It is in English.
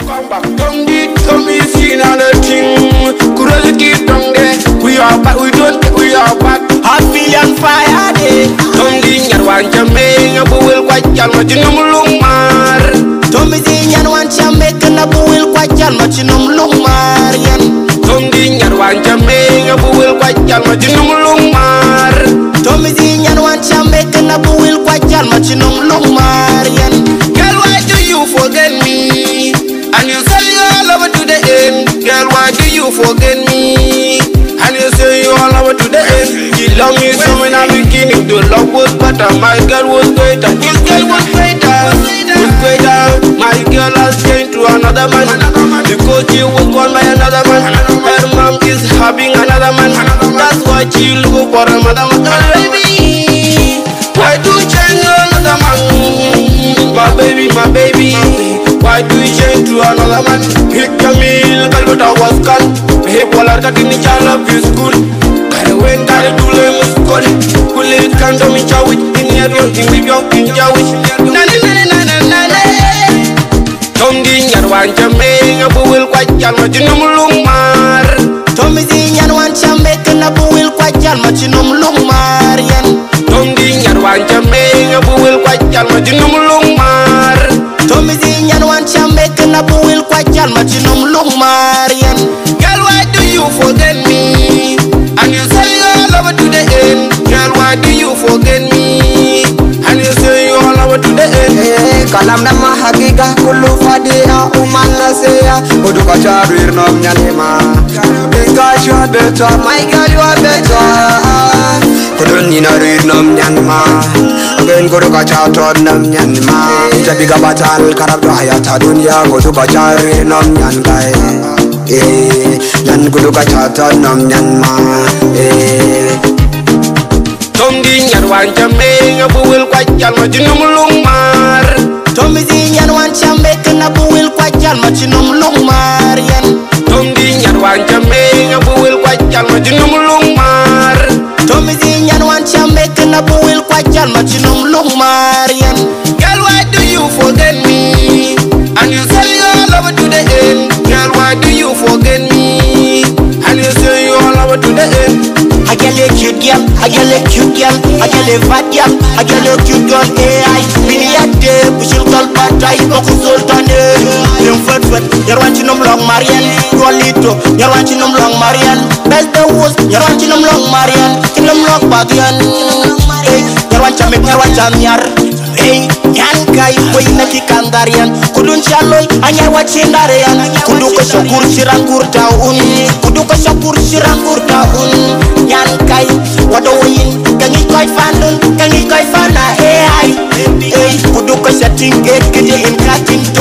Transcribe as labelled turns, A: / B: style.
A: come back. Don't be seen on the thing. Curiosity down there. We are back, we don't take, we are back. Hot million fire day. Don't be one Jamaica, but we'll quite yell much in Lumar. Don't be seen one Jamaica, but we'll quite yell much in Lumar. Don't be one Jamaica, but we'll quite yell much in Lumar. Don't be seen one Jamaica, but we'll quite yell much in Lumar. Girl, why do you forget me? And you say you all over to the end. Girl, why do you forget me? And you say you all over to the end. You love me so in the beginning. The love was better. My girl was greater. This girl was greater. Was greater. My girl has changed to another man. Because she was born by another man. Her mom is having another man. That's why she look for another man. Baby, why do you change to another man? My baby, my baby. Why do you change to another man? Hit the meal, but I was gone. Hey, Paul, I got in the child of your school. I went out to learn school. Who live can't do me chow with in your room, in your wish. Tom Dingan one Jamaica, but will quite yell much in Lumar. Tom Dingan one Jamaica, but will quite yell much in Lumar. Tom Dingan one Jamaica, but will quite yell much in Lumar. Tom Dingan one Jamaica, but will quite yell much in Lumar. Girl, why do you forget me? And you say you all over to the end. Girl, why do you forget me? And you say you all over to the end.
B: Kalam nama hagiga kulu fadia umana seya Uduka charir nom nyanima Because you are better, my girl you are better Kudun ninarir nom nyanima Again kuduka chaton nom nyanima Jabiga batal karab do hayata dunya Kuduka charir nom nyankai Yan kuduka chaton nom nyanma
A: Tom Dingan one Jamaica, but will quite yell much in Lumar. Tom Dingan one Jamaica, but will quite yell much in Lumar. Tom Dingan one Jamaica, but will quite yell much in Lumar. Tom Dingan one Jamaica, but will quite yell much in Lumar. Girl, why do you forget me? And you say you all over to the end. Girl, why do you forget me? And you say you all over to the end. I get a cute girl, I get a cute girl, I get a fat girl, I get a cute girl. AI, mini a day, pushing call patay, oku sultan. Yung fat, you're watching them long Marian. Rolito, you're watching them long Marian. Best the worst, you're watching them long Marian. Kill them long Bagian. Hey, you're watching me, you're watching yar. Hey, yan kai, boy na kikandarian. Kudun chaloy, anya watching darian. Kudu ko syakur sirangur taun. Kudu ko syakur sirangur taun. Yan kai, wado win, kangi koi fanun, kangi koi fana. Hey, kudu ko setting gate, kidi in cutting.